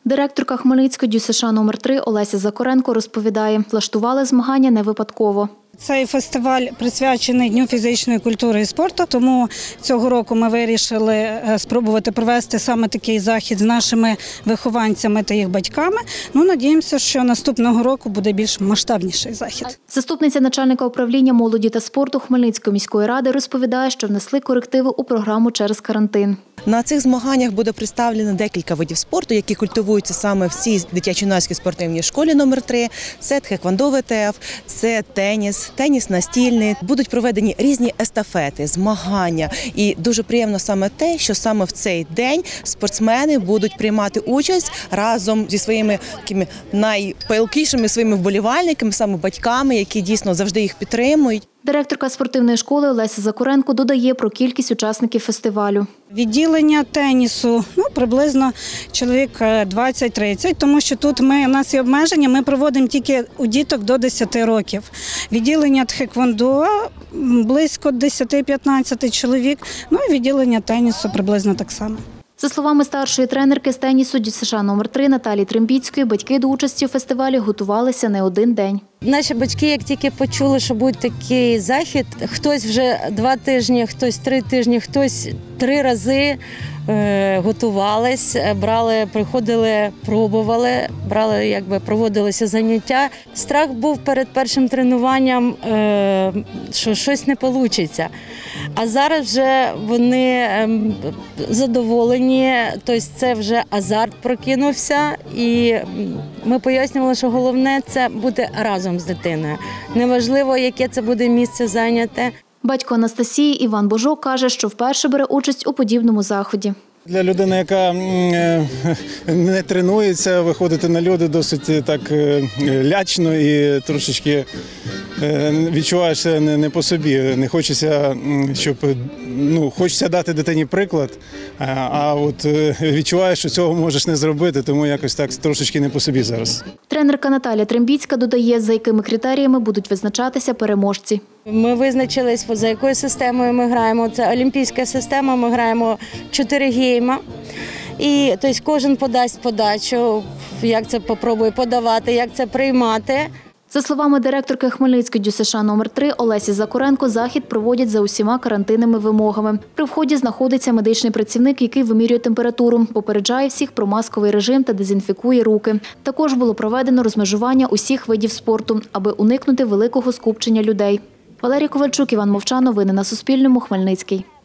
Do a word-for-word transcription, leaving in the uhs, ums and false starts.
Директорка Хмельницької ДЮСШ номер три Олеся Закоренко розповідає, влаштували змагання не випадково. Цей фестиваль присвячений Дню фізичної культури і спорту, тому цього року ми вирішили спробувати провести саме такий захід з нашими вихованцями та їх батьками. Ну, надіємося, що наступного року буде більш масштабніший захід. Заступниця начальника управління молоді та спорту Хмельницької міської ради розповідає, що внесли корективи у програму через карантин. На цих змаганнях буде представлено декілька видів спорту, які культивуються саме в цій дитячо-юнацькій спортивній школі номер три. Це тхеквондо ВТФ, це теніс, теніс настільний. Будуть проведені різні естафети, змагання. І дуже приємно саме те, що саме в цей день спортсмени будуть приймати участь разом зі своїми такими найпалкішими своїми вболівальниками, саме батьками, які дійсно завжди їх підтримують. Директорка спортивної школи Олеся Закоренко додає про кількість учасників фестивалю. Відділення тенісу ну, приблизно чоловік двадцять-тридцять, тому що тут ми, у нас є обмеження, ми проводимо тільки у діток до десяти років. Відділення тхеквондо близько десять-п'ятнадцять чоловік, ну і відділення тенісу приблизно так само. За словами старшої тренерки з тенісу ДЮСШ номер три Наталії Трембіцької, батьки до участі у фестивалі готувалися не один день. Наші батьки, як тільки почули, що буде такий захід, хтось вже два тижні, хтось три тижні, хтось три рази е, готувались, брали, приходили, пробували, брали, якби проводилися заняття. Страх був перед першим тренуванням, е, що щось не вийде. А зараз вже вони е, задоволені, тобто це вже азарт прокинувся, і ми пояснювали, що головне – це бути разом з дитиною. Неважливо, яке це буде місце зайняте. Батько Анастасії Іван Божок каже, що вперше бере участь у подібному заході. Для людини, яка не тренується, виходити на льоди досить так лячно і трошечки відчуваєшся не по собі. Не хочеться, щоб, ну, хочеться дати дитині приклад, а от відчуваєш, що цього можеш не зробити, тому якось так трошечки не по собі зараз. Тренерка Наталія Трембіцька додає, за якими критеріями будуть визначатися переможці. Ми визначились, за якою системою ми граємо. Це олімпійська система, ми граємо чотири гейма. І тобто, кожен подасть подачу, як це попробує подавати, як це приймати. За словами директорки Хмельницької ДЮСШ номер три Олесі Закоренко, захід проводять за усіма карантинними вимогами. При вході знаходиться медичний працівник, який вимірює температуру, попереджає всіх про масковий режим та дезінфікує руки. Також було проведено розмежування усіх видів спорту, аби уникнути великого скупчення людей. Валерія Ковальчук, Іван Мовчан. Новини на Суспільному. Хмельницький.